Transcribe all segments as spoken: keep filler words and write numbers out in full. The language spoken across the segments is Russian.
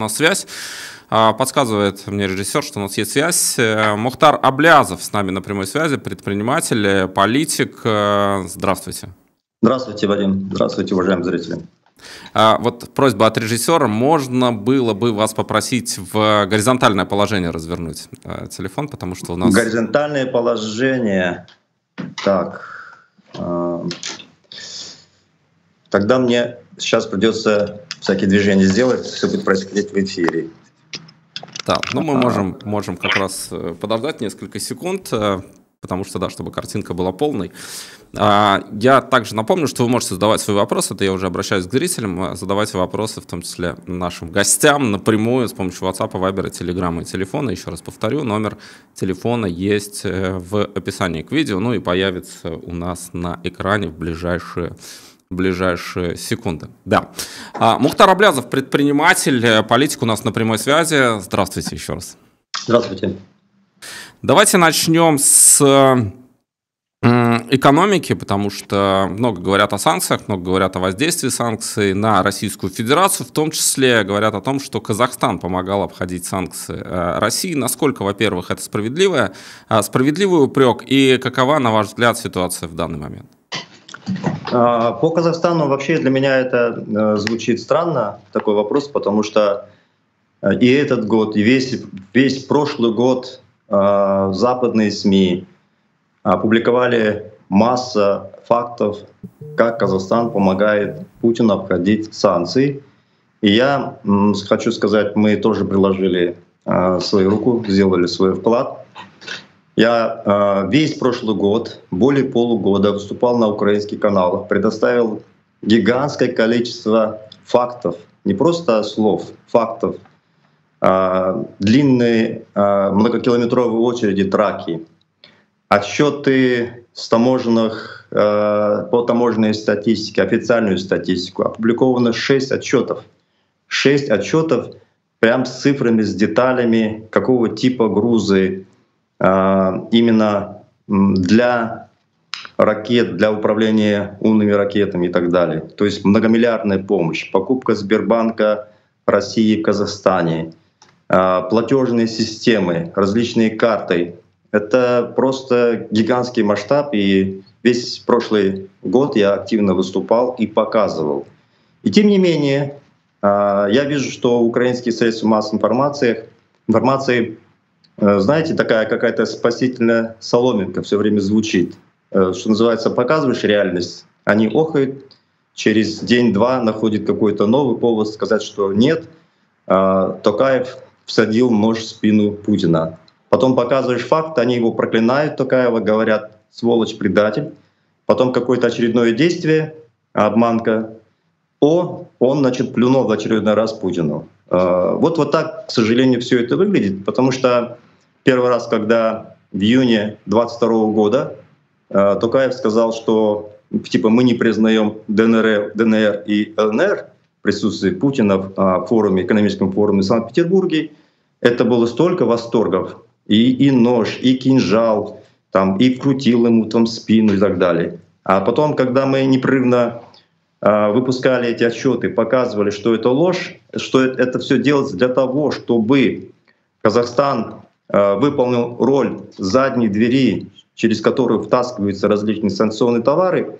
У нас связь. Подсказывает мне режиссер, что у нас есть связь. Мухтар Аблязов с нами на прямой связи, предприниматель, политик. Здравствуйте. Здравствуйте, Вадим. Здравствуйте, уважаемые зрители. Вот просьба от режиссера. Можно было бы вас попросить в горизонтальное положение развернуть телефон, потому что у нас... Горизонтальное положение. Так. Тогда мне сейчас придется всякие движения сделать, все будет происходить в эфире. Да, ну мы можем, можем как раз подождать несколько секунд, потому что, да, чтобы картинка была полной. Я также напомню, что вы можете задавать свои вопросы, это я уже обращаюсь к зрителям, задавайте вопросы, в том числе нашим гостям, напрямую с помощью WhatsApp, Viber, Telegram и телефона. Еще раз повторю, номер телефона есть в описании к видео, ну и появится у нас на экране в ближайшие ближайшие секунды. Да. А, Мухтар Аблязов, предприниматель, политик у нас на прямой связи. Здравствуйте еще раз. Здравствуйте. Давайте начнем с экономики, потому что много говорят о санкциях, много говорят о воздействии санкций на Российскую Федерацию, в том числе говорят о том, что Казахстан помогал обходить санкции России. Насколько, во-первых, это справедливое, справедливый упрек, и какова, на ваш взгляд, ситуация в данный момент? По Казахстану вообще для меня это звучит странно, такой вопрос, потому что и этот год, и весь, весь прошлый год западные СМИ опубликовали массу фактов, как Казахстан помогает Путину обходить санкции. И я хочу сказать, мы тоже приложили свою руку, сделали свой вклад. Я э, весь прошлый год, более полугода, выступал на украинских каналах, предоставил гигантское количество фактов, не просто слов, фактов, э, длинные э, многокилометровые очереди траки, отчеты с таможенных, э, по таможенной статистике, официальную статистику. Опубликовано шесть отчетов. шесть отчетов прям с цифрами, с деталями, какого типа грузы, именно для ракет, для управления умными ракетами и так далее. То есть многомиллиардная помощь, покупка Сбербанка России в Казахстане, платежные системы, различные карты. Это просто гигантский масштаб, и весь прошлый год я активно выступал и показывал. И тем не менее, я вижу, что украинские средства массовой информации, информации знаете, такая какая-то спасительная соломинка все время звучит. Что называется, показываешь реальность, они охают, через день-два находят какой-то новый повод сказать, что нет, Токаев всадил нож в спину Путина. Потом показываешь факт, они его проклинают, Токаева, говорят, сволочь, предатель. Потом какое-то очередное действие, обманка. О, он, значит, плюнул в очередной раз Путину. Вот, вот так, к сожалению, все это выглядит, потому что первый раз, когда в июне двадцать второго года Токаев сказал, что типа мы не признаем ДНР, ДНР и ЛНР в присутствии Путина в форуме, экономическом форуме в Санкт-Петербурге, это было столько восторгов, и, и нож, и кинжал, там, и вкрутил ему там спину и так далее. А потом, когда мы непрерывно выпускали эти отчеты, показывали, что это ложь, что это все делается для того, чтобы Казахстан выполнил роль задней двери, через которую втаскиваются различные санкционные товары.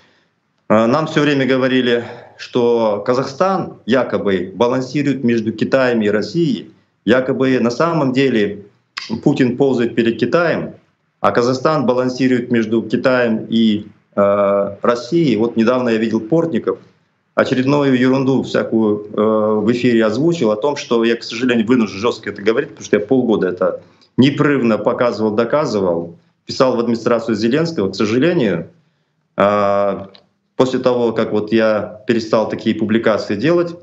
Нам все время говорили, что Казахстан якобы балансирует между Китаем и Россией, якобы на самом деле Путин ползает перед Китаем, а Казахстан балансирует между Китаем и России. Вот недавно я видел Портников, очередную ерунду всякую э, в эфире озвучил о том, что я, к сожалению, вынужден жестко это говорить, потому что я полгода это непрерывно показывал, доказывал, писал в администрацию Зеленского. К сожалению, э, после того, как вот я перестал такие публикации делать,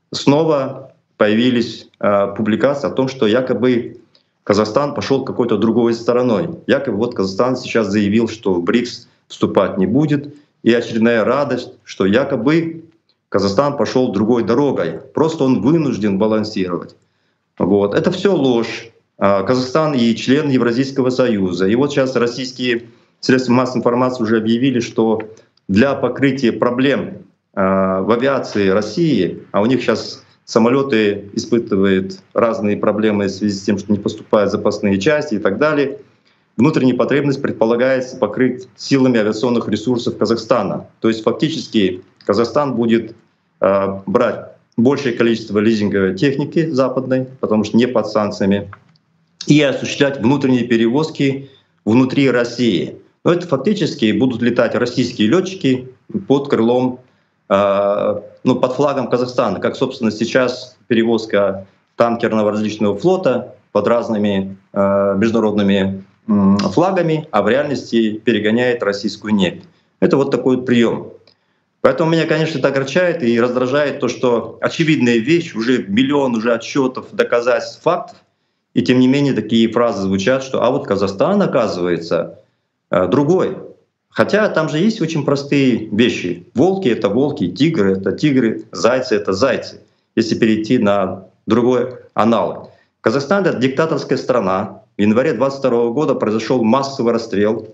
снова появились э, публикации о том, что якобы Казахстан пошел какой-то другой стороной. Якобы вот Казахстан сейчас заявил, что в БРИКС вступать не будет. И очередная радость, что якобы Казахстан пошел другой дорогой. Просто он вынужден балансировать. Вот. Это все ложь. Казахстан и член Евразийского союза. И вот сейчас российские средства массовой информации уже объявили, что для покрытия проблем в авиации России, а у них сейчас самолеты испытывают разные проблемы в связи с тем, что не поступают запасные части и так далее. Внутреннюю потребность предполагается покрыть силами авиационных ресурсов Казахстана. То есть фактически Казахстан будет э, брать большее количество лизинговой техники западной, потому что не под санкциями, и осуществлять внутренние перевозки внутри России. Но это фактически будут летать российские летчики под крылом, э, ну, под флагом Казахстана, как, собственно, сейчас перевозка танкерного различного флота под разными э, международными флагами, а в реальности перегоняет российскую нефть. Это вот такой вот прием. Поэтому меня, конечно, это огорчает и раздражает то, что очевидная вещь, уже миллион уже отчетов, доказательств, фактов, и тем не менее такие фразы звучат, что а вот Казахстан, оказывается, другой. Хотя там же есть очень простые вещи. Волки — это волки, тигры — это тигры, зайцы — это зайцы, если перейти на другой аналог. Казахстан — это диктаторская страна. В январе двадцать второго года произошел массовый расстрел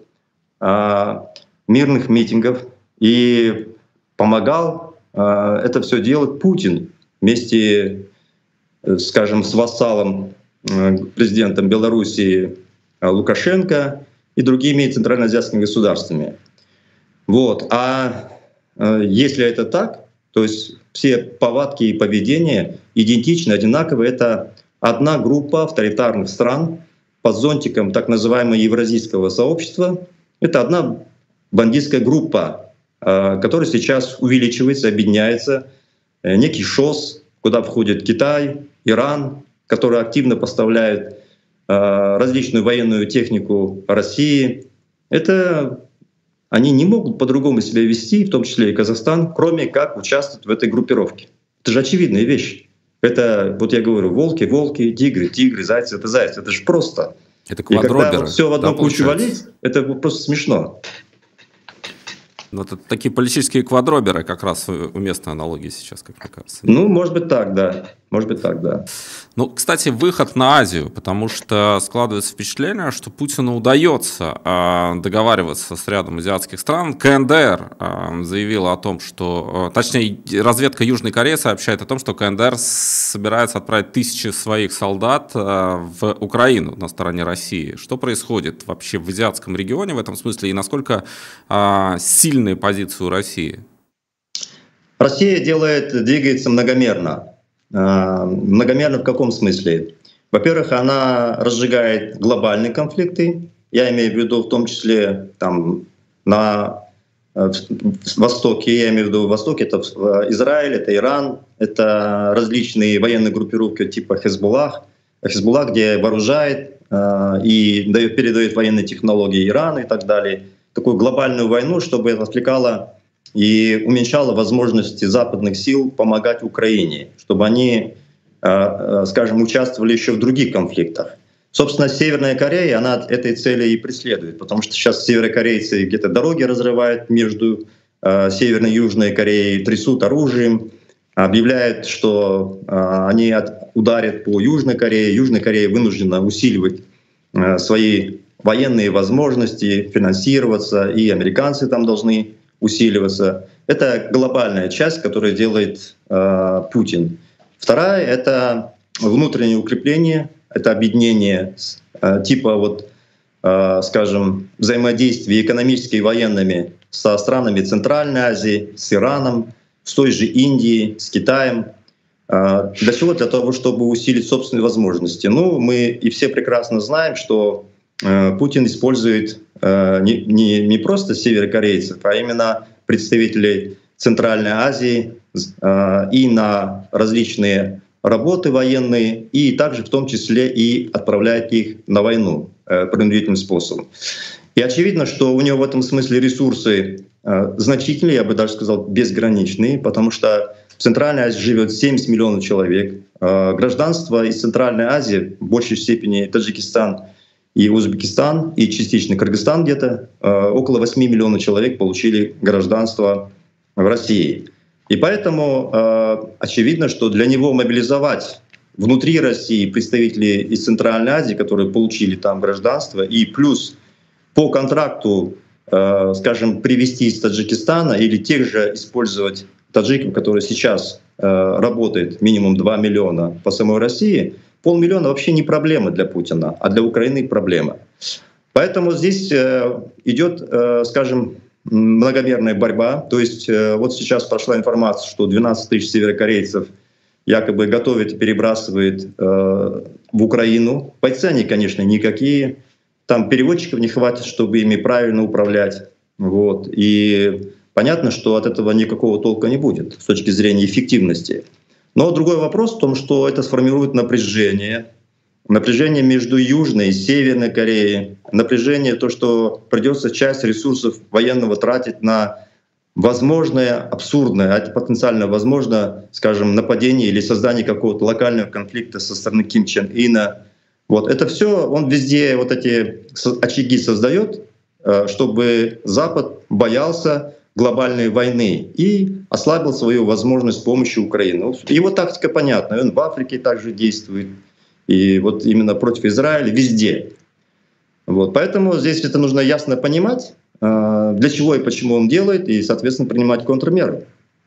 э, мирных митингов, и помогал э, это все делать Путин вместе, э, скажем, с вассалом, э, президентом Белоруссии э, Лукашенко и другими центральноазиатскими государствами. Вот. А э, если это так, то есть все повадки и поведение идентичны, одинаковы, это одна группа авторитарных стран под зонтиком так называемого евразийского сообщества. Это одна бандитская группа, которая сейчас увеличивается, объединяется. Некий ШОС, куда входит Китай, Иран, которые активно поставляют различную военную технику России. Это они не могут по-другому себя вести, в том числе и Казахстан, кроме как участвовать в этой группировке. Это же очевидные вещи. Это, вот я говорю, волки, волки, тигры, тигры, зайцы — это зайцы. Это же просто. Это квадроберы. И когда вот все в одну да, кучу валить, это просто смешно. Вот это такие политические квадроберы, как раз уместная аналогия сейчас, как мне кажется. Ну, может быть так, да. Может быть так, да. Ну, кстати, выход на Азию, потому что складывается впечатление, что Путину удается э, договариваться с рядом азиатских стран. КНДР э, заявила о том, что, э, точнее, разведка Южной Кореи сообщает о том, что КНДР собирается отправить тысячи своих солдат э, в Украину на стороне России. Что происходит вообще в азиатском регионе в этом смысле и насколько э, сильные позиции у России? Россия делает, двигается многомерно. Многомерно в каком смысле? Во-первых, она разжигает глобальные конфликты. Я имею в виду в том числе там, на Востоке, я имею в виду Востоке, это Израиль, это Иран, это различные военные группировки типа Хезболлах, Хезболлах, где вооружает и дает, передает военные технологии Ирану и так далее. Такую глобальную войну, чтобы это отвлекало и уменьшало возможности западных сил помогать Украине, чтобы они, скажем, участвовали еще в других конфликтах. Собственно, Северная Корея, она этой цели и преследует, потому что сейчас северокорейцы где-то дороги разрывают между Северной и Южной Кореей, трясут оружием, объявляют, что они ударят по Южной Корее. Южная Корея вынуждена усиливать свои военные возможности, финансироваться, и американцы там должны усиливаться. Это глобальная часть, которую делает э, Путин. Вторая — это внутреннее укрепление, это объединение э, типа, вот, э, скажем, взаимодействия экономическими и военными со странами Центральной Азии, с Ираном, с той же Индией, с Китаем. Э, для чего? Для того, чтобы усилить собственные возможности. Ну, мы и все прекрасно знаем, что э, Путин использует Не, не, не просто северокорейцев, а именно представителей Центральной Азии э, и на различные работы военные, и также в том числе и отправляет их на войну э, принудительным способом. И очевидно, что у него в этом смысле ресурсы э, значительные, я бы даже сказал, безграничные, потому что в Центральной Азии живет семьдесят миллионов человек. Э, гражданство из Центральной Азии в большей степени Таджикистан и Узбекистан, и частично Кыргызстан где-то, э, около восьми миллионов человек получили гражданство в России. И поэтому э, очевидно, что для него мобилизовать внутри России представителей из Центральной Азии, которые получили там гражданство, и плюс по контракту, э, скажем, привезти из Таджикистана или тех же использовать таджиков, которые сейчас работает минимум два миллиона по самой России, полмиллиона вообще не проблема для Путина, а для Украины проблема. Поэтому здесь идет, скажем, многомерная борьба. То есть вот сейчас прошла информация, что двенадцать тысяч северокорейцев якобы готовит и перебрасывает в Украину. Бойцы они, конечно, никакие. Там переводчиков не хватит, чтобы ими правильно управлять. Вот. И понятно, что от этого никакого толка не будет с точки зрения эффективности. Но другой вопрос в том, что это сформирует напряжение. Напряжение между Южной и Северной Кореей. Напряжение, то, что придется часть ресурсов военного тратить на возможное, абсурдное, а потенциально возможно, скажем, нападение или создание какого-то локального конфликта со стороны Ким Чен Ына. Вот это все, он везде вот эти очаги создает, чтобы Запад боялся глобальной войны и ослабил свою возможность с помощью Украины. Его тактика понятна, он в Африке также действует, и вот именно против Израиля везде. Вот, поэтому здесь это нужно ясно понимать, для чего и почему он делает, и, соответственно, принимать контрмеры.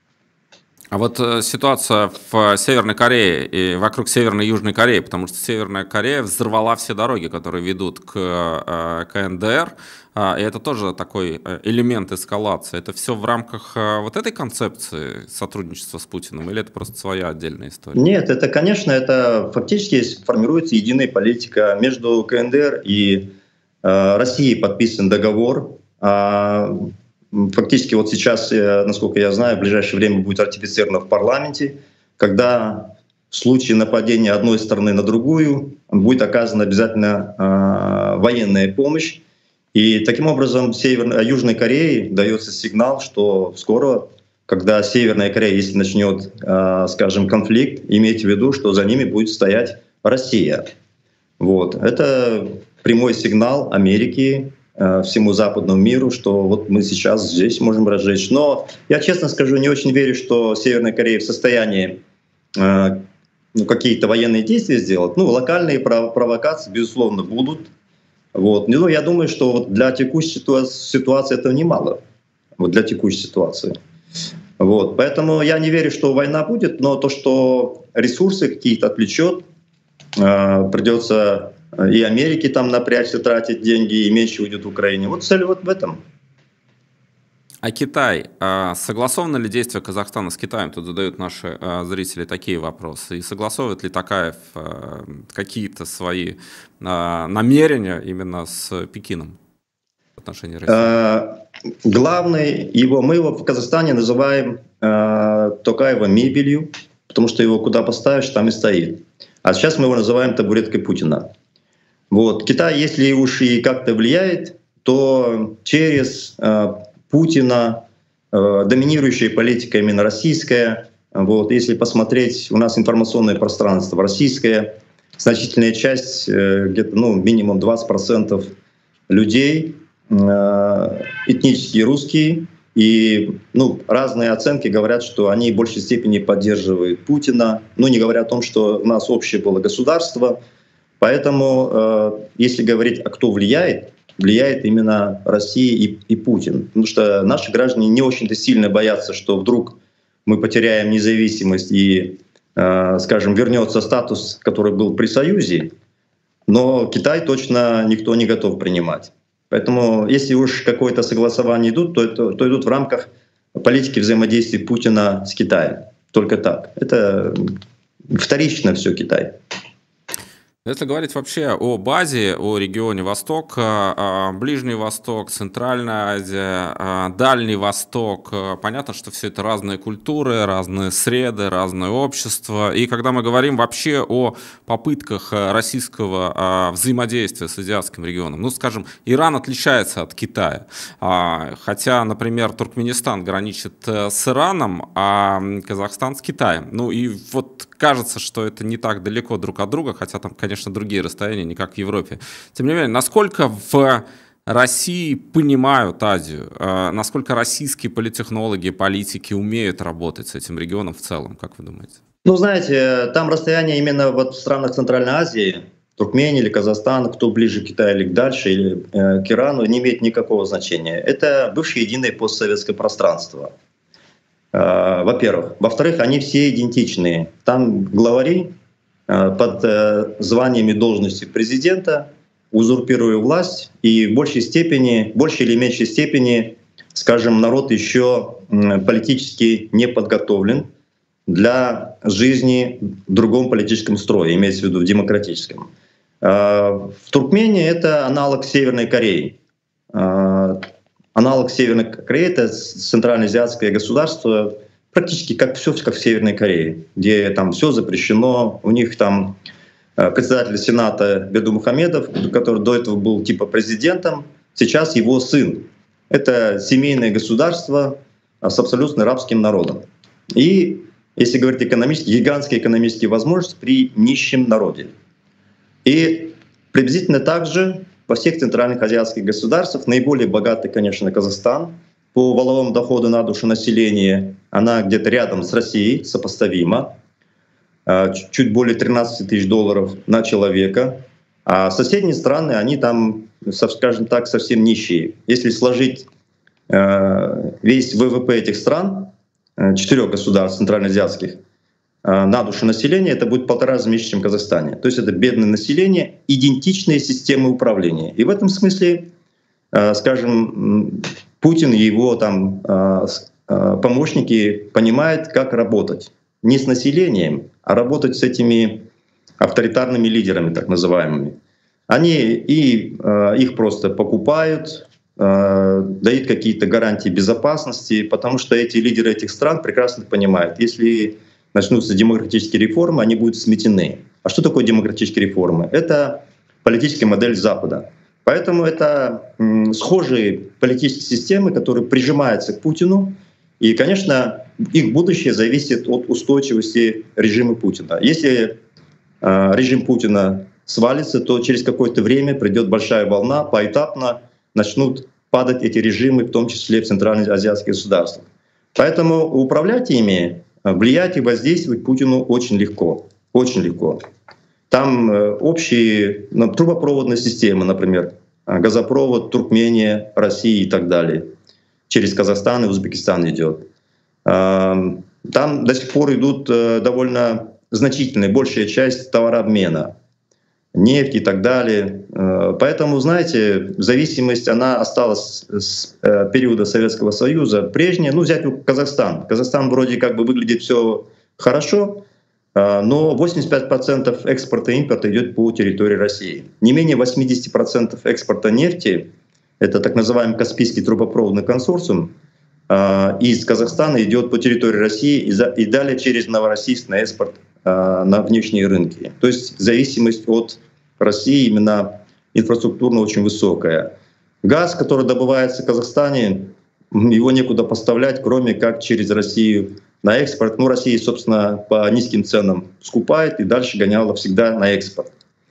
А вот э, ситуация в Северной Корее и вокруг Северной и Южной Кореи, потому что Северная Корея взорвала все дороги, которые ведут к э, КНДР, э, и это тоже такой элемент эскалации. Это все в рамках э, вот этой концепции сотрудничества с Путиным, или это просто своя отдельная история? Нет, это, конечно, это фактически формируется единая политика между КНДР и э, Россией. Подписан договор. Э, Фактически вот сейчас, насколько я знаю, в ближайшее время будет ратифицировано в парламенте, когда в случае нападения одной стороны на другую будет оказана обязательно э, военная помощь. И таким образом Северной, Южной Корее дается сигнал, что скоро, когда Северная Корея, если начнет, э, скажем, конфликт, имейте в виду, что за ними будет стоять Россия. Вот. Это прямой сигнал Америки, всему западному миру, что вот мы сейчас здесь можем разжечь. Но я, честно скажу, не очень верю, что Северная Корея в состоянии э, ну, какие-то военные действия сделать. Ну, локальные пров- провокации, безусловно, будут. Вот. Но я думаю, что вот для текущей ситуации этого немало. Вот для текущей ситуации. Вот. Поэтому я не верю, что война будет, но то, что ресурсы какие-то отвлечет, э, придется и Америке там напрячься, тратить деньги, и меньше уйдет в Украине. Вот цель вот в этом. А Китай? Согласовано ли действие Казахстана с Китаем? Тут задают наши зрители такие вопросы. И согласовывает ли Токаев какие-то свои намерения именно с Пекином в отношении России? Главный его, мы его в Казахстане называем Токаева мебелью, потому что его куда поставишь, там и стоит. А сейчас мы его называем табуреткой Путина. Вот. Китай, если уж и как-то влияет, то через э, Путина э, доминирующая политика именно российская. Вот. Если посмотреть, у нас информационное пространство российское, значительная часть, э, где-то ну, минимум двадцать процентов людей э, этнические русские, и ну, разные оценки говорят, что они в большей степени поддерживают Путина, но не говоря о том, что у нас общее было государство. Поэтому, э, если говорить, а кто влияет, влияет именно Россия и, и Путин. Потому что наши граждане не очень-то сильно боятся, что вдруг мы потеряем независимость и, э, скажем, вернется статус, который был при Союзе. Но Китай точно никто не готов принимать. Поэтому, если уж какое-то согласование идут, то, это, то идут в рамках политики взаимодействия Путина с Китаем. Только так. Это вторично все Китай. Если говорить вообще о базе, о регионе Восток, Ближний Восток, Центральная Азия, Дальний Восток, понятно, что все это разные культуры, разные среды, разное общество. И когда мы говорим вообще о попытках российского взаимодействия с азиатским регионом, ну, скажем, Иран отличается от Китая. Хотя, например, Туркменистан граничит с Ираном, а Казахстан с Китаем. Ну и вот кажется, что это не так далеко друг от друга, хотя там, конечно, другие расстояния, не как в Европе. Тем не менее, насколько в России понимают Азию, насколько российские политтехнологи, политики умеют работать с этим регионом в целом, как вы думаете? Ну, знаете, там расстояние именно вот в странах Центральной Азии, Туркмения или Казахстан, кто ближе к Китаю или дальше, или к Ирану, не имеет никакого значения. Это бывшее единое постсоветское пространство. Во-первых. Во-вторых, они все идентичные. Там главари под званиями должности президента, узурпируя власть, и в большей степени, большей или меньшей степени, скажем, народ еще политически не подготовлен для жизни в другом политическом строе, имеется в виду в демократическом. В Туркмении это аналог Северной Кореи. Аналог Северной Кореи — это центральноазиатское государство, практически как все как в Северной Корее, где там все запрещено. У них там председатель Сената Бердымухамедов, который до этого был типа президентом, сейчас его сын. Это семейное государство с абсолютно рабским народом. И, если говорить экономически, гигантские экономические возможности при нищем народе. И приблизительно так же во всех центральных азиатских государствах, наиболее богатый, конечно, Казахстан. По валовому доходу на душу населения она где-то рядом с Россией, сопоставима. Чуть более тринадцать тысяч долларов на человека. А соседние страны, они там, скажем так, совсем нищие. Если сложить весь ВВП этих стран, четырех государств центральноазиатских, на душу населения, это будет в полтора раза меньше, чем в Казахстане. То есть это бедное население, идентичные системы управления. И в этом смысле, скажем, Путин и его там помощники понимают, как работать. Не с населением, а работать с этими авторитарными лидерами, так называемыми. Они и их просто покупают, дают какие-то гарантии безопасности, потому что эти лидеры этих стран прекрасно понимают, если начнутся демократические реформы, они будут сметены. А что такое демократические реформы? Это политическая модель Запада. Поэтому это м, схожие политические системы, которые прижимаются к Путину. И, конечно, их будущее зависит от устойчивости режима Путина. Если э, режим Путина свалится, то через какое-то время придет большая волна, поэтапно начнут падать эти режимы, в том числе в центральноазиатских государствах. Поэтому управлять ими, влиять и воздействовать Путину очень легко, очень легко. Там общие ну, трубопроводные системы, например, газопровод Туркмения, Россия и так далее, через Казахстан и Узбекистан идет. Там до сих пор идут довольно значительная, большая часть товарообмена, нефть и так далее. Поэтому, знаете, зависимость, она осталась с периода Советского Союза прежняя. Ну, взять Казахстан. Казахстан вроде как бы выглядит все хорошо, но восемьдесят пять процентов экспорта и импорта идет по территории России. Не менее восемьдесят процентов экспорта нефти, это так называемый Каспийский трубопроводный консорциум, из Казахстана идет по территории России и далее через Новороссийск на экспорт на внешние рынки. То есть зависимость от России именно инфраструктурно очень высокая. Газ, который добывается в Казахстане, его некуда поставлять, кроме как через Россию на экспорт. Ну, Россия, собственно, по низким ценам скупает и дальше гоняла всегда на экспорт.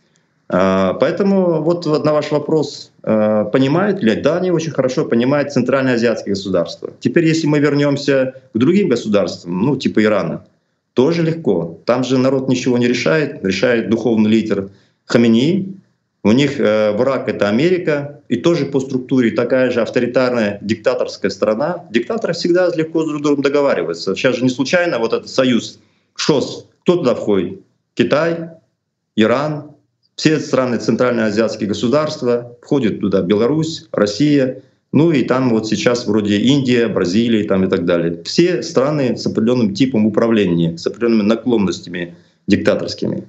Поэтому вот на ваш вопрос, понимают ли? Да, они очень хорошо понимают центральноазиатские государства. Теперь, если мы вернемся к другим государствам, ну, типа Ирана, тоже легко. Там же народ ничего не решает, решает духовный лидер Хаменеи. У них э, враг — это Америка, и тоже по структуре такая же авторитарная диктаторская страна. Диктаторы всегда легко друг с другом договариваются. Сейчас же не случайно вот этот союз ШОС, кто туда входит? Китай, Иран, все страны центральноазиатские государства, входит туда Беларусь, Россия, ну и там вот сейчас вроде Индия, Бразилия там и так далее. Все страны с определенным типом управления, с определенными наклонностями диктаторскими.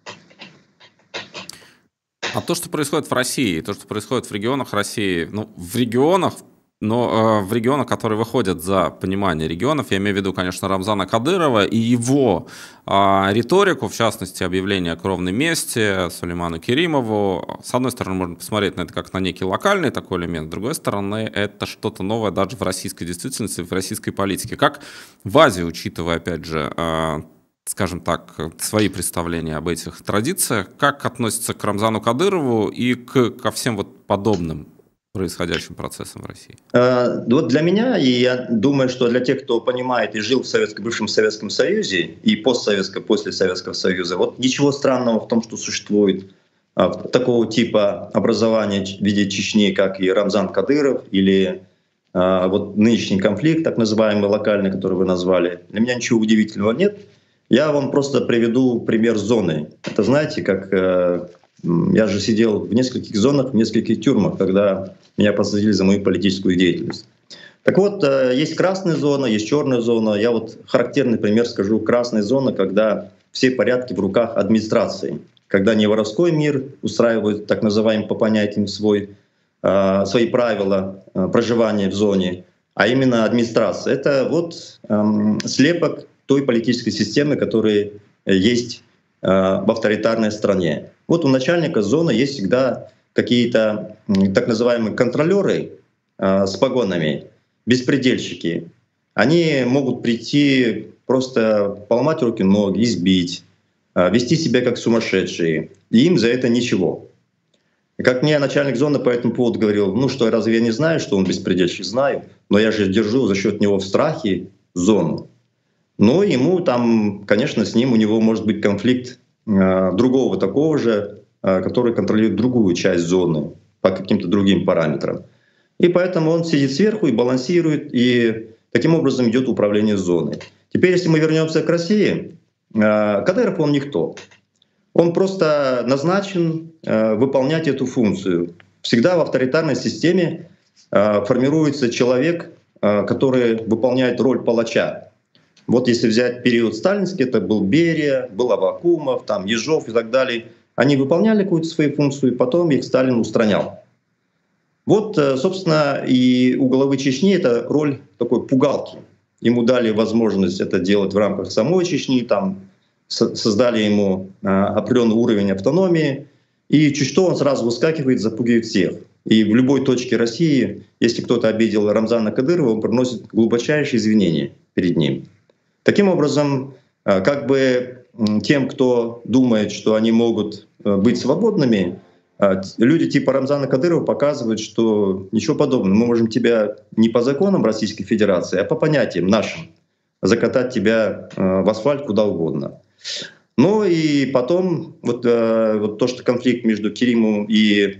А то, что происходит в России, то, что происходит в регионах России, ну, в регионах, но э, в регионах, которые выходят за понимание регионов, я имею в виду, конечно, Рамзана Кадырова и его э, риторику, в частности, объявление о кровной мести Сулейману Керимову. С одной стороны, можно посмотреть на это как на некий локальный такой элемент, с другой стороны, это что-то новое даже в российской действительности, в российской политике. Как в Азии, учитывая, опять же, э, скажем так, свои представления об этих традициях, как относится к Рамзану Кадырову и к, ко всем вот подобным происходящим процессам в России? Э, вот для меня, и я думаю, что для тех, кто понимает и жил в Советском, бывшем Советском Союзе и постсоветском, после Советского Союза, вот ничего странного в том, что существует э, такого типа образования в виде Чечни, как и Рамзан Кадыров или вот нынешний конфликт, так называемый локальный, который вы назвали, для меня ничего удивительного нет. Я вам просто приведу пример зоны. Это знаете, как я же сидел в нескольких зонах, в нескольких тюрьмах, когда меня посадили за мою политическую деятельность. Так вот, есть красная зона, есть черная зона. Я вот характерный пример скажу. Красная зона, когда все порядки в руках администрации. Когда не воровской мир устраивает, так называемый по понятиям, свой, свои правила проживания в зоне, а именно администрация. Это вот слепок той политической системы, которая есть в авторитарной стране. Вот у начальника зоны есть всегда какие-то так называемые контролеры с погонами, беспредельщики. Они могут прийти, просто поломать руки-ноги, избить, вести себя как сумасшедшие, и им за это ничего. И как мне начальник зоны по этому поводу говорил, ну что, разве я не знаю, что он беспредельщик? Знаю, но я же держу за счет него в страхе зону. Но ему там, конечно, с ним у него может быть конфликт э, другого такого же, э, который контролирует другую часть зоны по каким-то другим параметрам. И поэтому он сидит сверху и балансирует, и таким образом идет управление зоной. Теперь, если мы вернемся к России, э, Кадыров он никто. Он просто назначен э, выполнять эту функцию. Всегда в авторитарной системе э, формируется человек, э, который выполняет роль палача. Вот если взять период сталинский, это был Берия, был Аввакумов, там, Ежов и так далее. Они выполняли какую-то свою функцию, и потом их Сталин устранял. Вот, собственно, и у главы Чечни это роль такой пугалки. Ему дали возможность это делать в рамках самой Чечни, там создали ему определенный уровень автономии, и чуть что он сразу выскакивает, запугивает всех. И в любой точке России, если кто-то обидел Рамзана Кадырова, он приносит глубочайшие извинения перед ним. Таким образом, как бы тем, кто думает, что они могут быть свободными, люди типа Рамзана Кадырова показывают, что ничего подобного. Мы можем тебя не по законам Российской Федерации, а по понятиям нашим закатать тебя в асфальт куда угодно. Ну и потом вот, вот то, что конфликт между Керимом и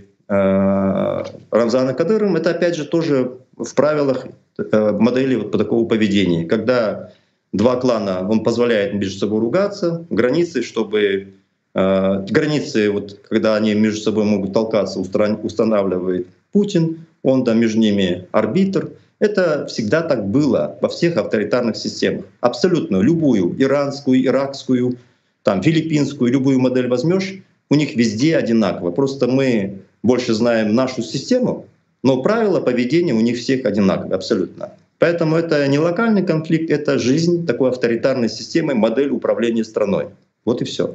Рамзаном Кадыровым, это опять же тоже в правилах модели вот такого поведения, когда два клана, он позволяет между собой ругаться, границы, чтобы э, границы, вот, когда они между собой могут толкаться, устран, устанавливает Путин, он там между ними арбитр. Это всегда так было во всех авторитарных системах. Абсолютно любую, иранскую, иракскую, там, филиппинскую, любую модель возьмешь, у них везде одинаково. Просто мы больше знаем нашу систему, но правила поведения у них всех одинаковые, абсолютно. Поэтому это не локальный конфликт, это жизнь такой авторитарной системы, модель управления страной. Вот и все.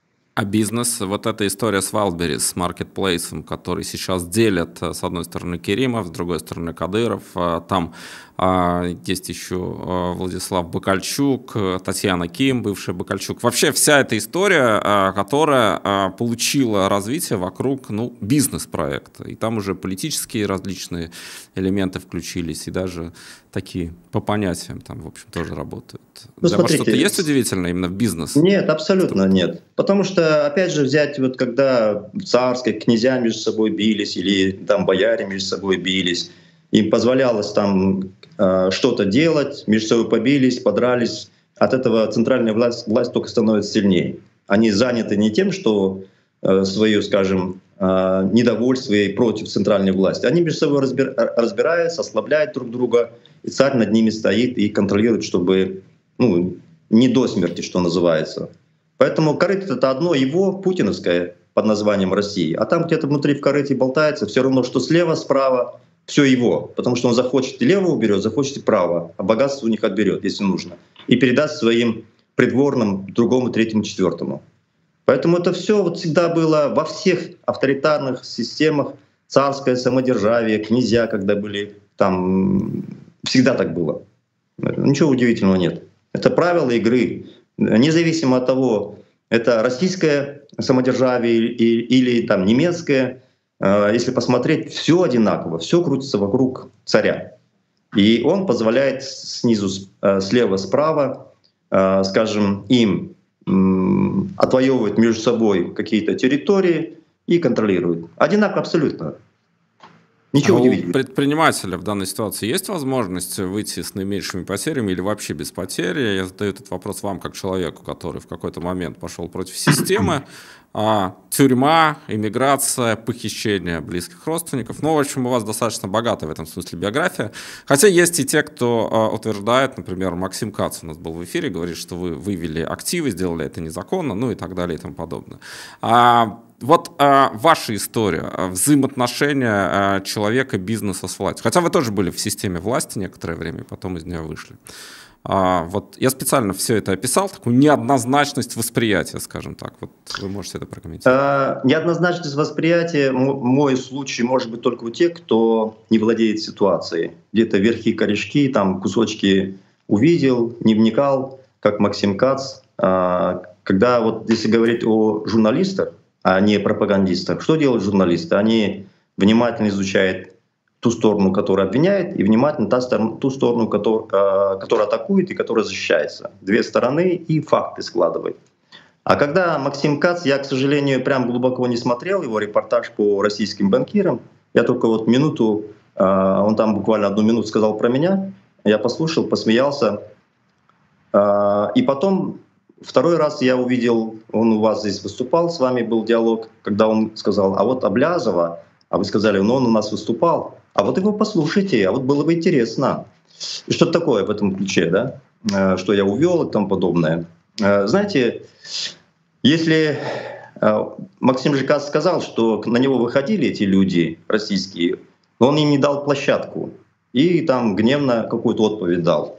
А бизнес, вот эта история с Wildberries, с маркетплейсом, который сейчас делят с одной стороны Керимов, с другой стороны Кадыров, там а, есть еще Владислав Бакальчук, Татьяна Ким, бывшая Бакальчук. Вообще вся эта история, а, которая а, получила развитие вокруг ну, бизнес-проекта. И там уже политические различные элементы включились, и даже такие по понятиям там, в общем, тоже работают. Ну, Для смотрите, вас что-то есть удивительное именно в бизнесе? Нет, абсолютно нет. Потому что, опять же, взять, вот когда царские князья между собой бились, или там бояре между собой бились, им позволялось там э, что-то делать, между собой побились, подрались, от этого центральная власть, власть только становится сильнее. Они заняты не тем, что э, свое, скажем, э, недовольство против центральной власти. Они между собой разбир, разбираются, ослабляют друг друга, и царь над ними стоит и контролирует, чтобы ну, не до смерти, что называется. Поэтому корыто — это одно его, путиновское, под названием России. А там где-то внутри в корыте болтается все равно, что слева, справа, все его. Потому что он захочет и лево уберет, захочет и право, а богатство у них отберет, если нужно. И передаст своим придворным другому, третьему, четвертому. Поэтому это все вот всегда было во всех авторитарных системах. Царское самодержавие, князья, когда были там, всегда так было. Ничего удивительного нет. Это правила игры. Независимо от того, это российское самодержавие или, или там немецкое, если посмотреть, все одинаково, все крутится вокруг царя. И он позволяет снизу, слева, справа, скажем, им отвоевывать между собой какие-то территории и контролирует. Одинаково абсолютно. Ничего а не у видели. предпринимателя в данной ситуации есть возможность выйти с наименьшими потерями или вообще без потери? Я задаю этот вопрос вам, как человеку, который в какой-то момент пошел против системы. А, тюрьма, иммиграция, похищение близких родственников. Ну, в общем, у вас достаточно богатая в этом смысле биография. Хотя есть и те, кто а, утверждает, например, Максим Кац у нас был в эфире, говорит, что вы вывели активы, сделали это незаконно, ну и так далее и тому подобное. А, Вот а, ваша история, взаимоотношения а, человека, бизнеса с властью. Хотя вы тоже были в системе власти некоторое время, и потом из нее вышли. А, вот я специально все это описал, такую неоднозначность восприятия, скажем так. Вот вы можете это прокомментировать. А, неоднозначность восприятия, мой случай может быть только у тех, кто не владеет ситуацией. Где-то верхи корешки, там кусочки увидел, не вникал, как Максим Кац. А, когда вот если говорить о журналистах, а не пропагандистах. Что делают журналисты? Они внимательно изучают ту сторону, которая обвиняет, и внимательно та сторону, ту сторону, которая, которая атакует и которая защищается. Две стороны и факты складывают. А когда Максим Кац, я, к сожалению, прям глубоко не смотрел его репортаж по российским банкирам, я только вот минуту, он там буквально одну минуту сказал про меня, я послушал, посмеялся, и потом второй раз я увидел, он у вас здесь выступал, с вами был диалог, когда он сказал, а вот Аблязова, а вы сказали, ну он у нас выступал, а вот его послушайте, а вот было бы интересно. И что-то такое в этом ключе, да, что я увел и тому подобное. Знаете, если Максим Жикас сказал, что на него выходили эти люди российские, но он им не дал площадку и там гневно какую-то отповедь дал.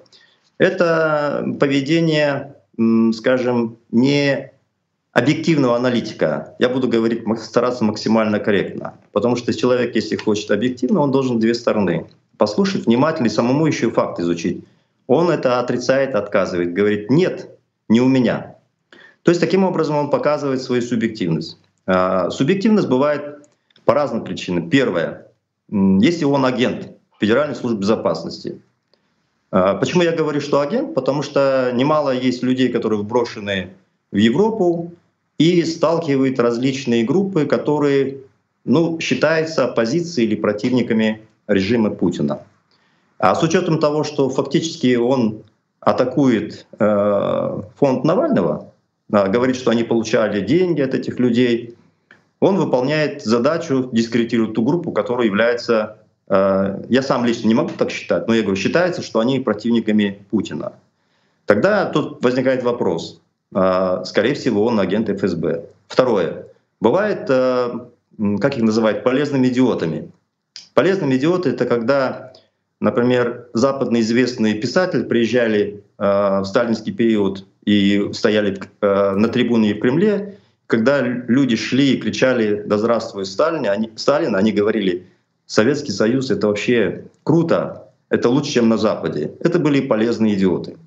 Это поведение, скажем, не объективного аналитика. Я буду говорить, стараться максимально корректно. Потому что человек, если хочет объективно, он должен две стороны послушать внимательно и самому еще факт изучить. Он это отрицает, отказывает, говорит, нет, не у меня. То есть таким образом он показывает свою субъективность. Субъективность бывает по разным причинам. Первое, если он агент Федеральной службы безопасности. Почему я говорю, что агент? Потому что немало есть людей, которые вброшены в Европу и сталкивают различные группы, которые, ну, считаются оппозицией или противниками режима Путина. А с учетом того, что фактически он атакует э, фонд Навального, э, говорит, что они получали деньги от этих людей, он выполняет задачу дискредитировать ту группу, которая является, э, я сам лично не могу так считать, но я говорю, считается, что они противниками Путина. Тогда тут возникает вопрос. Скорее всего, он агент эф эс бэ. Второе. Бывает, как их называют, полезными идиотами. Полезными идиоты — это когда, например, западные известные писатели приезжали в сталинский период и стояли на трибуне в Кремле. Когда люди шли и кричали «Да здравствует Сталин!», они, Сталин, они говорили «Советский Союз — это вообще круто, это лучше, чем на Западе». Это были полезные идиоты.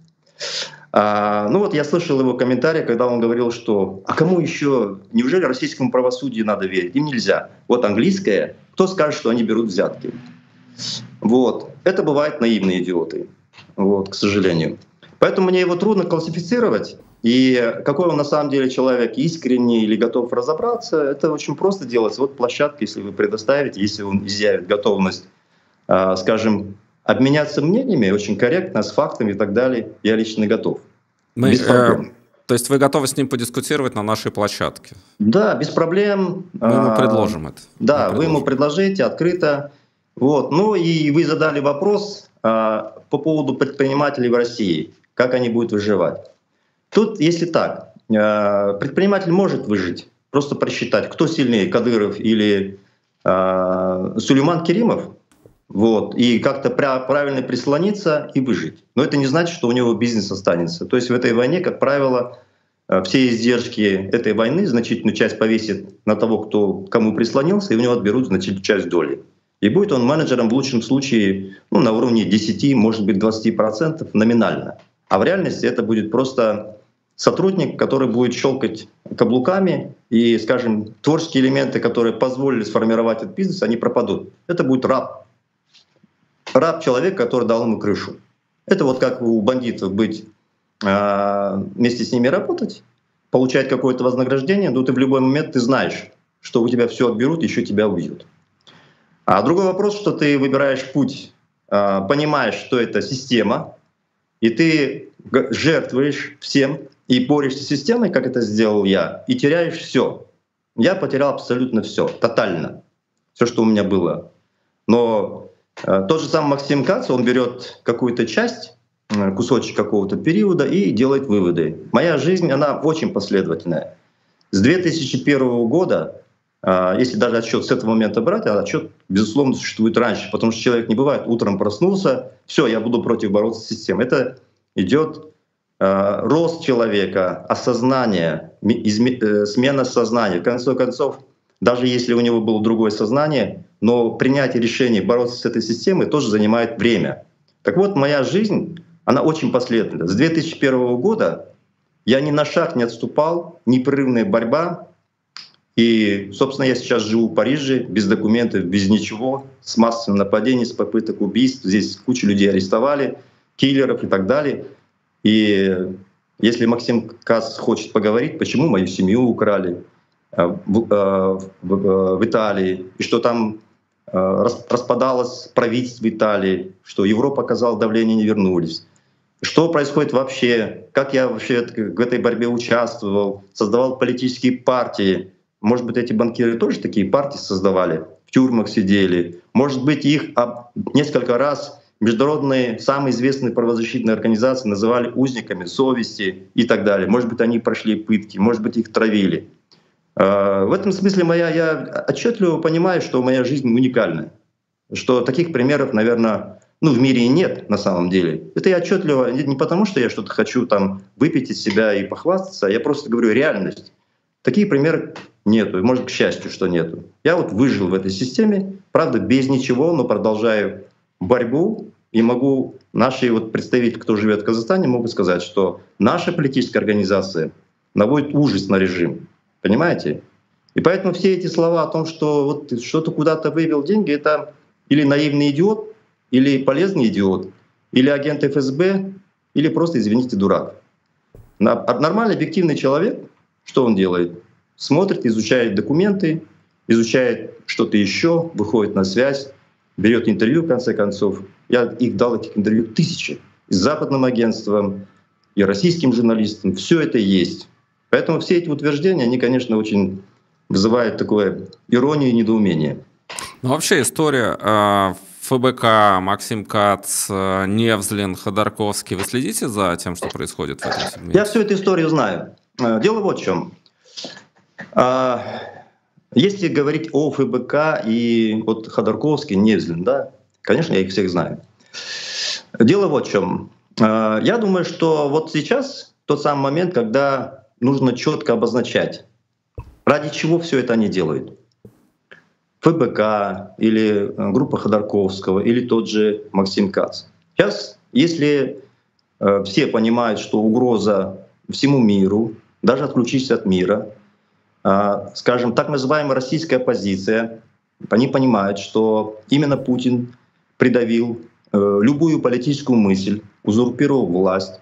А, ну вот я слышал его комментарий, когда он говорил, что «а кому еще? Неужели российскому правосудию надо верить? Им нельзя. Вот английское, кто скажет, что они берут взятки?» Вот. Это бывают наивные идиоты, вот, к сожалению. Поэтому мне его трудно классифицировать. И какой он на самом деле человек, искренний или готов разобраться, это очень просто делается. Вот площадка, если вы предоставите, если он изъявит готовность, скажем, обменяться мнениями очень корректно, с фактами и так далее, я лично готов. Мы, без проблем. Э, то есть вы готовы с ним подискутировать на нашей площадке? Да, без проблем. Мы ему предложим это. Да, вы ему предложите открыто. Вот. Ну и вы задали вопрос а, по поводу предпринимателей в России, как они будут выживать. Тут, если так, а, предприниматель может выжить, просто просчитать, кто сильнее, Кадыров или а, Сулейман Керимов, вот, и как-то правильно прислониться и выжить. Но это не значит, что у него бизнес останется. То есть в этой войне, как правило, все издержки этой войны, значительную часть повесит на того, кто кому прислонился, и у него отберут значительную часть доли. И будет он менеджером в лучшем случае ну, на уровне десяти, может быть, двадцати процентов номинально. А в реальности это будет просто сотрудник, который будет щелкать каблуками, и, скажем, творческие элементы, которые позволили сформировать этот бизнес, они пропадут. Это будет раб. Раб — человек, который дал ему крышу. Это вот как у бандитов быть, э, вместе с ними работать, получать какое-то вознаграждение, но ты в любой момент ты знаешь, что у тебя все отберут, еще тебя убьют. А другой вопрос, что ты выбираешь путь, а, понимаешь, что это система, и ты г- жертвуешь всем и борешься с системой, как это сделал я, и теряешь все. Я потерял абсолютно все, тотально, все, что у меня было. Но э, тот же самый Максим Кац, он берет какую-то часть, э, кусочек какого-то периода и делает выводы. Моя жизнь, она очень последовательная. С две тысячи первого года, э, если даже отсчет с этого момента брать, а отсчет, безусловно, существует раньше, потому что человек не бывает, утром проснулся, все, я буду против бороться с системой. Это идет э, рост человека, осознание, ми- изме- э, смена сознания. В конце концов, даже если у него было другое сознание, но принятие решений бороться с этой системой тоже занимает время. Так вот, моя жизнь, она очень последовательна. С две тысячи первого года я ни на шаг не отступал, непрерывная борьба. И, собственно, я сейчас живу в Париже без документов, без ничего, с массовым нападением, с попыток убийств. Здесь кучу людей арестовали, киллеров и так далее. И если Максим Кац хочет поговорить, почему мою семью украли э, в, э, в, э, в Италии, и что там э, рас- распадалось правительство Италии, что Европа оказала давление, не вернулись. Что происходит вообще? Как я вообще в этой борьбе участвовал, создавал политические партии? Может быть, эти банкиры тоже такие партии создавали, в тюрьмах сидели? Может быть, их об- несколько раз международные, самые известные правозащитные организации называли узниками совести и так далее. Может быть, они прошли пытки, может быть, их травили. Э, В этом смысле моя, я отчетливо понимаю, что моя жизнь уникальна, что таких примеров, наверное, ну, в мире и нет на самом деле. Это я отчетливо не не потому, что я что-то хочу там выпить из себя и похвастаться, а я просто говорю реальность. Такие примеры нету, и, может, к счастью, что нету. Я вот выжил в этой системе, правда, без ничего, но продолжаю борьбу, и могу, наши вот представители, кто живет в Казахстане, могут сказать, что наша политическая организация наводит ужас на режим. Понимаете? И поэтому все эти слова о том, что вот ты что-то куда-то вывел деньги, это или наивный идиот, или полезный идиот, или агент эф эс бэ, или просто, извините, дурак. На- а Нормальный, объективный человек, что он делает? Смотрит, изучает документы, изучает что-то еще, выходит на связь, берет интервью, в конце концов. Я их дал, этих интервью, тысячи. И с западным агентством, и российским журналистам. Все это есть. Поэтому все эти утверждения, они, конечно, очень вызывают такое иронию и недоумение. Ну, вообще история э, эф бэ ка, Максим Кац, э, Невзлин, Ходорковский. Вы следите за тем, что происходит в этом Я сегменте? всю эту историю знаю. Э, Дело вот в чем. А, Если говорить о эф бэ ка и вот Ходорковский, Невзлин, да, конечно, я их всех знаю. Дело вот в чем. Я думаю, что вот сейчас тот самый момент, когда нужно четко обозначать, ради чего все это они делают. эф бэ ка или э, группа Ходорковского или тот же Максим Кац. Сейчас, если э, все понимают, что угроза всему миру, даже отключиться от мира, а, скажем, так называемая российская оппозиция, они понимают, что именно Путин придавил э, любую политическую мысль, узурпировал власть.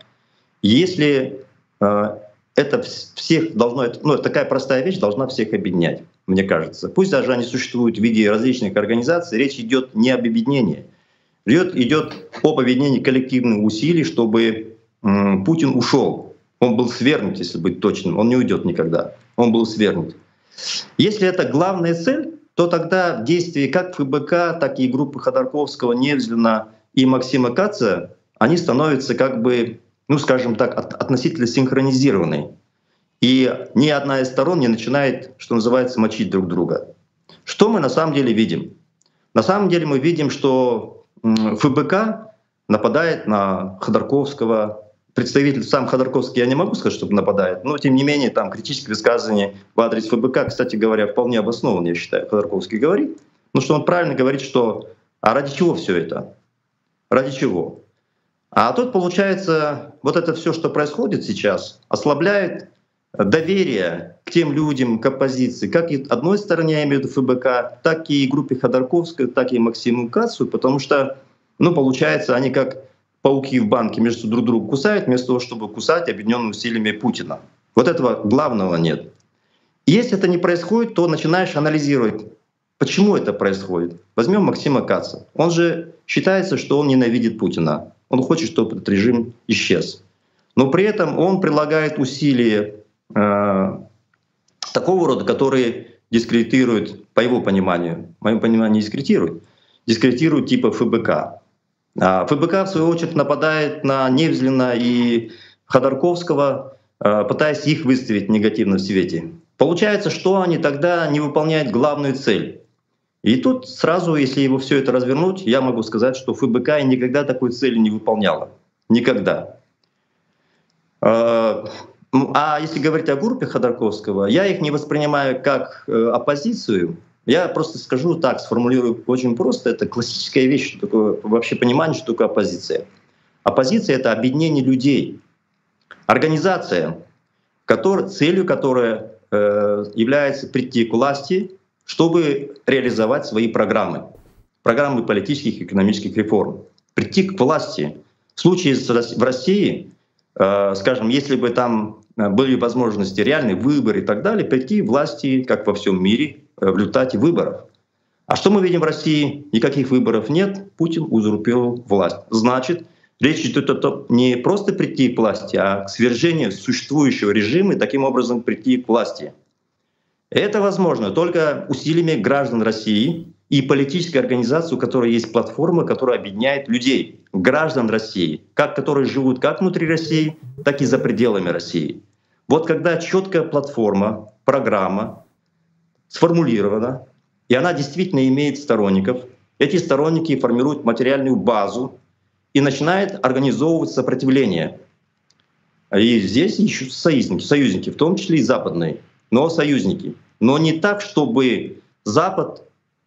Если э, это вс- всех должно, это- ну, такая простая вещь должна всех объединять, мне кажется. Пусть даже они существуют в виде различных организаций, речь идет не об объединении, идет, идет об объединении коллективных усилий, чтобы м, Путин ушел. Он был свергнут, если быть точным, он не уйдет никогда. Он был свергнут. Если это главная цель, то тогда действия как эф бэ ка, так и группы Ходорковского, Невзлина и Максима Каца, они становятся как бы, ну скажем так, от- относительно синхронизированы. И ни одна из сторон не начинает, что называется, мочить друг друга. Что мы на самом деле видим? На самом деле мы видим, что м, эф бэ ка нападает на Ходорковского. Представитель сам Ходорковский, я не могу сказать, что нападает, но тем не менее там критические высказывания в адрес эф бэ ка, кстати говоря, вполне обоснованно, я считаю, Ходорковский говорит. Ну что он правильно говорит, что а ради чего все это? Ради чего? А тут получается, вот это все, что происходит сейчас, ослабляет доверие к тем людям, к оппозиции, как и одной стороне, я имею в виду эф бэ ка, так и группе Ходорковской, так и Максиму Кацу, потому что, ну, получается, они как пауки в банке между друг друга кусают, вместо того, чтобы кусать объединенными усилиями Путина. Вот этого главного нет. Если это не происходит, то начинаешь анализировать, Почему это происходит? Возьмем Максима Каца. Он же считается, что он ненавидит Путина. Он хочет, чтобы этот режим исчез. Но при этом он прилагает усилия э, такого рода, которые дискредитируют, по его пониманию, в моем понимании дискредитируют, дискредитируют типа ФБК. А ФБК, в свою очередь, нападает на Невзлина и Ходорковского, э, пытаясь их выставить в негативном свете. Получается, что они тогда не выполняют главную цель. И тут сразу, если его все это развернуть, я могу сказать, что ФБК никогда такой цели не выполняла. Никогда. А если говорить о группе Ходорковского, я их не воспринимаю как оппозицию. Я просто скажу так, сформулирую очень просто. Это классическая вещь, что такое вообще понимание, что такое оппозиция. Оппозиция — это объединение людей. Организация, который, целью которой э, является прийти к власти, чтобы реализовать свои программы, программы политических и экономических реформ, прийти к власти. В случае в России, э, скажем, если бы там были возможности реальные выборы и так далее, прийти к власти, как во всем мире, в результате выборов. А что мы видим в России? Никаких выборов нет, Путин узурпировал власть. Значит, речь идет не просто прийти к власти, а к свержению существующего режима и таким образом прийти к власти. Это возможно только усилиями граждан России и политической организации, у которой есть платформа, которая объединяет людей, граждан России, как, которые живут как внутри России, так и за пределами России. Вот когда четкая платформа, программа сформулирована, и она действительно имеет сторонников, эти сторонники формируют материальную базу и начинает организовывать сопротивление. И здесь ищут союзники, союзники, в том числе и западные, но союзники. Но не так, чтобы Запад,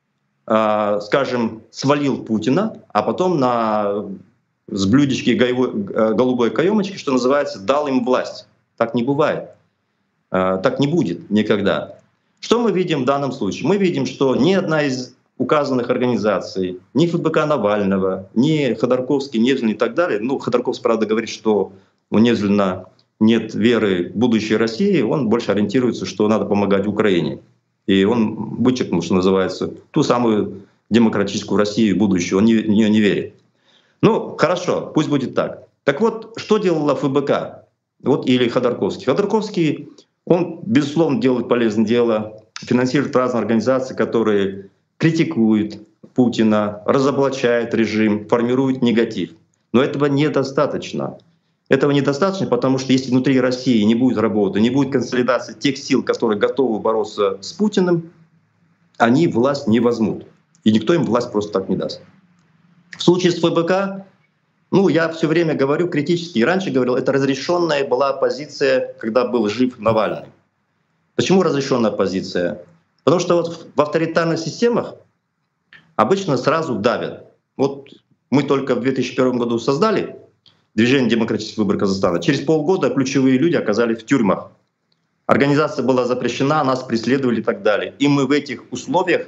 э, скажем, свалил Путина, а потом на, с блюдечки голубой каемочки, что называется, дал им власть. Так не бывает. Э, так не будет никогда. Что мы видим в данном случае? Мы видим, что ни одна из указанных организаций, ни ФБК Навального, ни Ходорковский, Невзлин и так далее, ну, Ходорковский, правда, говорит, что у Невзлина нет веры в будущее России, он больше ориентируется, что надо помогать Украине. И он вычеркнул, что называется, ту самую демократическую Россию будущего, он в нее не верит. Ну, хорошо, пусть будет так. Так вот, что делала ФБК? Вот, или Ходорковский. Ходорковский, он, безусловно, делает полезное дело, финансирует разные организации, которые критикуют Путина, разоблачают режим, формируют негатив. Но этого недостаточно. Этого недостаточно, потому что если внутри России не будет работы, не будет консолидации тех сил, которые готовы бороться с Путиным, они власть не возьмут. И никто им власть просто так не даст. В случае с ФБК, ну, я все время говорю критически, и раньше говорил, это разрешенная была позиция, когда был жив Навальный. Почему разрешенная позиция? Потому что вот в авторитарных системах обычно сразу давят. Вот мы только в две тысячи первом году создали Движение демократических выборов Казахстана. Через полгода ключевые люди оказались в тюрьмах. Организация была запрещена, нас преследовали и так далее. И мы в этих условиях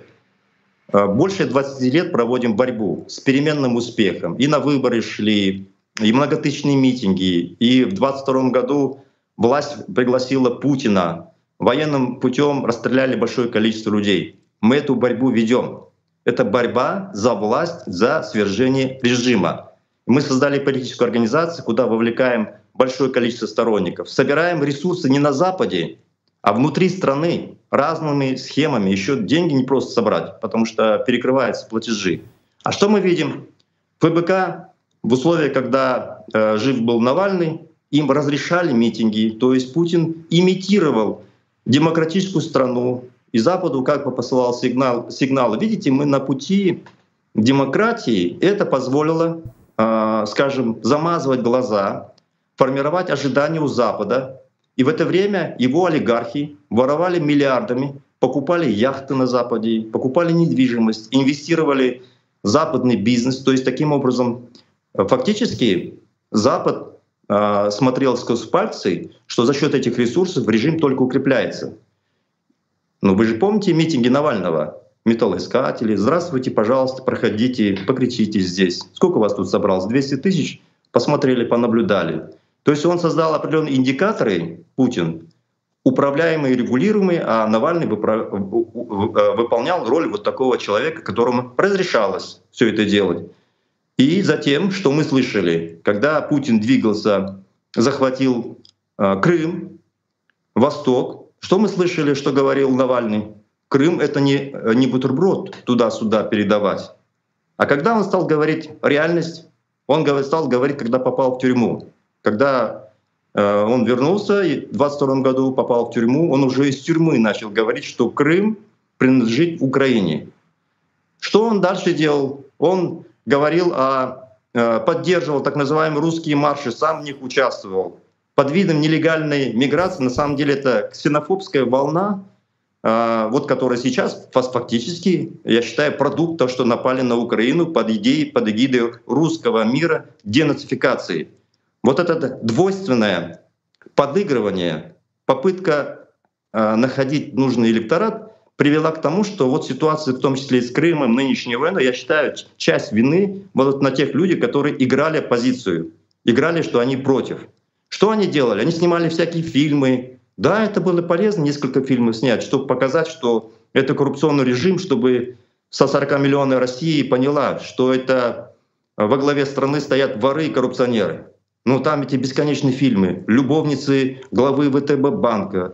больше двадцати лет проводим борьбу с переменным успехом. И на выборы шли, и многотысячные митинги. И в двадцать втором году власть пригласила Путина. Военным путем расстреляли большое количество людей. Мы эту борьбу ведем. Это борьба за власть, за свержение режима. Мы создали политическую организацию, куда вовлекаем большое количество сторонников. Собираем ресурсы не на Западе, а внутри страны разными схемами. Еще деньги не просто собрать, потому что перекрываются платежи. А что мы видим? ФБК в условиях, когда э, жив был Навальный, им разрешали митинги. То есть Путин имитировал демократическую страну, и Западу как бы посылал сигнал, сигналы. Видите, мы на пути демократии. Это позволило, э, скажем, замазывать глаза, формировать ожидания у Запада. И в это время его олигархи воровали миллиардами, покупали яхты на Западе, покупали недвижимость, инвестировали в западный бизнес. То есть таким образом фактически Запад э, смотрел сквозь пальцы, что за счет этих ресурсов режим только укрепляется. Но вы же помните митинги Навального? Металлоискатели, здравствуйте, пожалуйста, проходите, покричите здесь. Сколько вас тут собралось? двести тысяч? Посмотрели, понаблюдали. То есть он создал определенные индикаторы, Путин, управляемый и регулируемый, а Навальный выполнял роль вот такого человека, которому разрешалось все это делать. И затем, что мы слышали, когда Путин двигался, захватил э, Крым, Восток, что мы слышали, что говорил Навальный? Крым — это не, не бутерброд туда-сюда передавать. А когда он стал говорить реальность, он стал говорить, когда попал в тюрьму. Когда э, он вернулся и в двадцать втором году попал в тюрьму, он уже из тюрьмы начал говорить, что Крым принадлежит Украине. Что он дальше делал? Он говорил о, поддерживал так называемые русские марши, сам в них участвовал. Под видом нелегальной миграции, на самом деле это ксенофобская волна, вот которая сейчас фактически, я считаю, продукт того, что напали на Украину под идеей, под эгидой русского мира, денацификации. Вот это двойственное подыгрывание, попытка находить нужный электорат привела к тому, что вот ситуация, в том числе и с Крымом, нынешняя война, я считаю, часть вины вот на тех людях, которые играли оппозицию, играли, что они против. Что они делали? Они снимали всякие фильмы. Да, это было полезно, несколько фильмов снять, чтобы показать, что это коррупционный режим, чтобы со сорока миллионов России поняла, что это во главе страны стоят воры и коррупционеры. Но там эти бесконечные фильмы, любовницы главы ВТБ банка,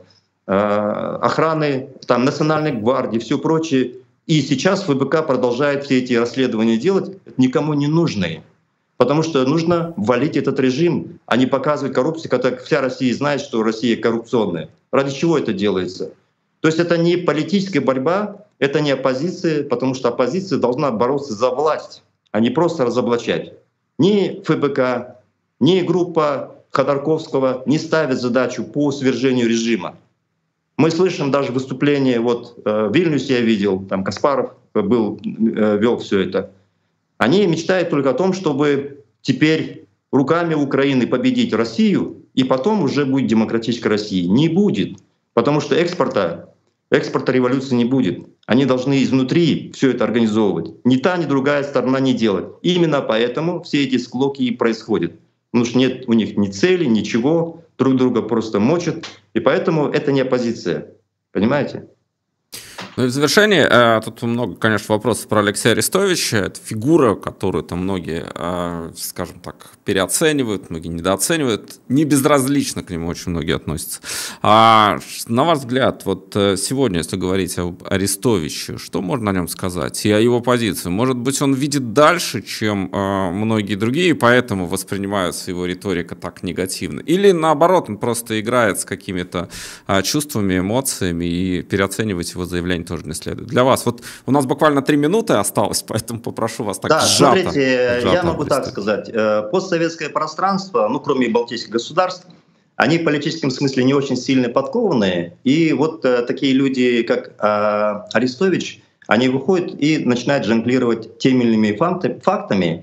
охраны там, Национальной гвардии, все прочее. И сейчас ФБК продолжает все эти расследования делать, никому не нужные. Потому что нужно валить этот режим, а не показывать коррупцию, когда вся Россия знает, что Россия коррупционная. Ради чего это делается? То есть это не политическая борьба, это не оппозиция, потому что оппозиция должна бороться за власть, а не просто разоблачать. Ни ФБК, ни группа Ходорковского не ставят задачу по свержению режима. Мы слышим даже выступление, вот в Вильнюсе я видел, там Каспаров был, вел все это. Они мечтают только о том, чтобы теперь руками Украины победить Россию, и потом уже будет демократическая Россия. Не будет, потому что экспорта, экспорта революции не будет. Они должны изнутри все это организовывать. Ни та, ни другая сторона не делать. Именно поэтому все эти склоки и происходят. Потому что нет у них ни цели, ничего, друг друга просто мочат. И поэтому это не оппозиция. Понимаете? Ну и в завершении, э, тут много, конечно, вопросов про Алексея Арестовича. Это фигура, которую там многие, э, скажем так, переоценивают, многие недооценивают. Не безразлично к нему очень многие относятся. А, на ваш взгляд, вот сегодня, если говорить об Арестовиче, что можно о нем сказать? И о его позиции? Может быть, он видит дальше, чем э, многие другие, и поэтому воспринимается его риторика так негативно? Или наоборот, он просто играет с какими-то э, чувствами, эмоциями, и переоценивать его заявление тоже не следует. Для вас, вот у нас буквально три минуты осталось, поэтому попрошу вас так да, сжато. Смотрите, сжато я могу так сказать. Постсоветское пространство, ну кроме балтийских государств, они в политическом смысле не очень сильно подкованные. И вот такие люди, как Арестович, они выходят и начинают жонглировать теми или иными фактами.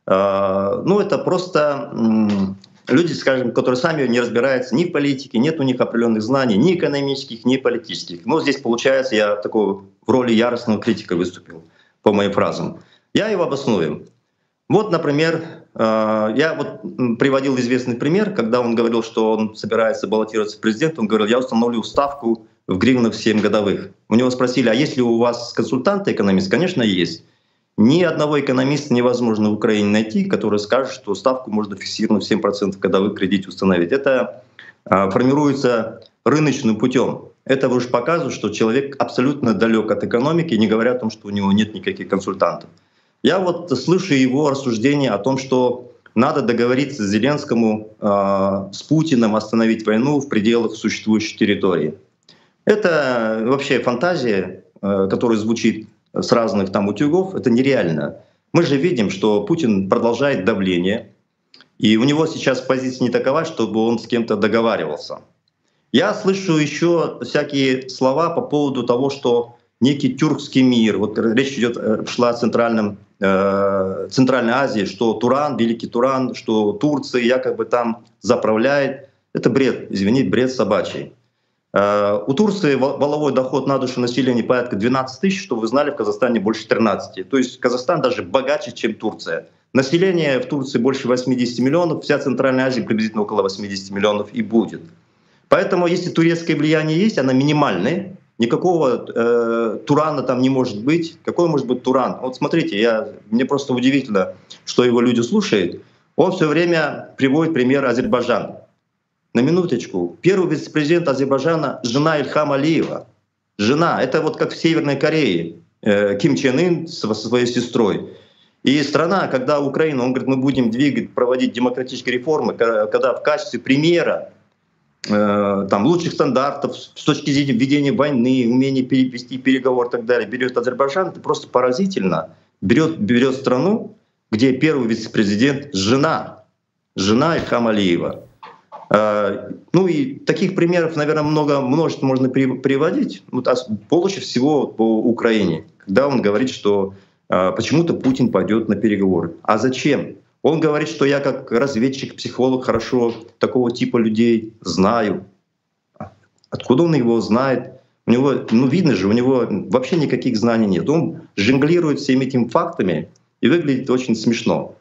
Ну это просто люди, скажем, которые сами не разбираются ни в политике, нет у них определенных знаний, ни экономических, ни политических. Но здесь, получается, я такой в роли яростного критика выступил по моим фразам. Я его обосную. Вот, например, я вот приводил известный пример, когда он говорил, что он собирается баллотироваться в президент, он говорил, я установлю ставку в гривнах семь годовых. У него спросили, а есть ли у вас консультанты экономисты? Конечно, есть. Ни одного экономиста невозможно в Украине найти, который скажет, что ставку можно фиксированно в семь процентов годовых кредит установить. Это а, формируется рыночным путем. Это уже показывает, что человек абсолютно далек от экономики, не говоря о том, что у него нет никаких консультантов. Я вот слышу его рассуждения о том, что надо договориться Зеленскому э, с Путиным остановить войну в пределах существующей территории. Это вообще фантазия, э, которая звучит с разных там утюгов, это нереально. Мы же видим, что Путин продолжает давление, и у него сейчас позиция не такова, чтобы он с кем-то договаривался. Я слышу еще всякие слова по поводу того, что некий тюркский мир, вот речь идет, шла о Центральном, э, Центральной Азии, что Туран, Великий Туран, что Турция якобы там заправляет. Это бред, извините, бред собачий. Uh, у Турции валовой доход на душу населения порядка двенадцать тысяч, что вы знали, в Казахстане больше тринадцати. То есть Казахстан даже богаче, чем Турция. Население в Турции больше восьмидесяти миллионов, вся Центральная Азия приблизительно около восьмидесяти миллионов и будет. Поэтому, если турецкое влияние есть, оно минимальное, никакого э, Турана там не может быть. Какой может быть Туран? Вот смотрите, я, мне просто удивительно, что его люди слушают. Он все время приводит пример Азербайджана. На минуточку. Первый вице-президент Азербайджана — жена Ильхама Алиева. Жена. Это вот как в Северной Корее. Э, Ким Чен Ын со своей сестрой. И страна, когда Украина, он говорит, мы будем двигать, проводить демократические реформы, когда в качестве примера э, там, лучших стандартов с точки зрения ведения войны, умения перевести переговоры и так далее, берет Азербайджан, это просто поразительно. Берет, берет страну, где первый вице-президент — жена, жена Ильхама Алиева. Э, ну и таких примеров, наверное, много, множество можно приводить, ну, больше всего по Украине, когда он говорит, что почему-то Путин пойдет на переговоры. А зачем? Он говорит, что я как разведчик, психолог хорошо такого типа людей знаю. Откуда он его знает? У него, ну видно же, у него вообще никаких знаний нет. Он жонглирует всеми этими фактами и выглядит очень смешно.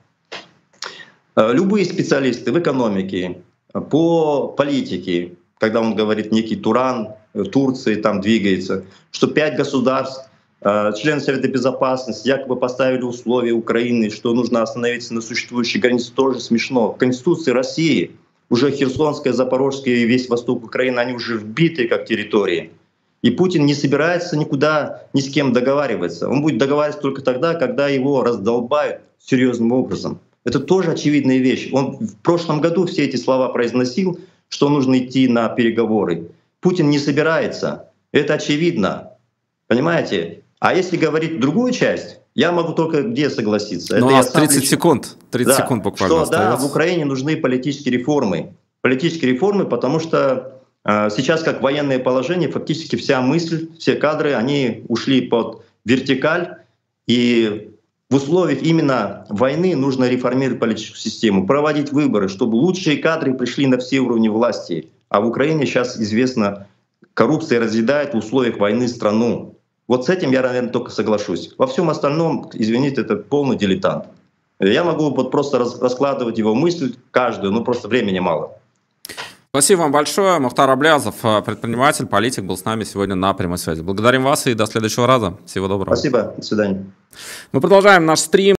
Любые специалисты в экономике, по политике, когда он говорит, некий Туран в Турции там двигается, что пять государств, члены Совета Безопасности якобы поставили условия Украины, что нужно остановиться на существующей границе, тоже смешно. В Конституции России уже Херсонская, Запорожская и весь восток Украины, они уже вбиты как территории. И Путин не собирается никуда ни с кем договариваться. Он будет договариваться только тогда, когда его раздолбают серьезным образом. Это тоже очевидная вещь. Он в прошлом году все эти слова произносил, что нужно идти на переговоры. Путин не собирается. Это очевидно. Понимаете? А если говорить другую часть, я могу только где согласиться. Ну, это у я нас тридцать лично... секунд, тридцать да, секунд буквально что, остается. Да, в Украине нужны политические реформы. Политические реформы, потому что э, сейчас как военное положение, фактически вся мысль, все кадры, они ушли под вертикаль. И в условиях именно войны нужно реформировать политическую систему, проводить выборы, чтобы лучшие кадры пришли на все уровни власти. А в Украине сейчас известно, коррупция разъедает в условиях войны страну. Вот с этим я, наверное, только соглашусь. Во всем остальном, извините, это полный дилетант. Я могу вот просто раскладывать его мысль каждую, но просто времени мало. Спасибо вам большое. Мухтар Аблязов, предприниматель, политик, был с нами сегодня на прямой связи. Благодарим вас и до следующего раза. Всего доброго. Спасибо. До свидания. Мы продолжаем наш стрим.